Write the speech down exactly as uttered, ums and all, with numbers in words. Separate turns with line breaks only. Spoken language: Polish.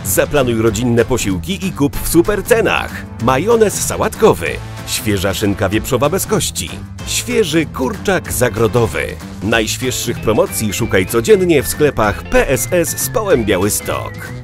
Zaplanuj rodzinne posiłki i kup w super cenach. Majonez sałatkowy, świeża szynka wieprzowa bez kości, świeży kurczak zagrodowy. Najświeższych promocji szukaj codziennie w sklepach P S S z Połem Białystok.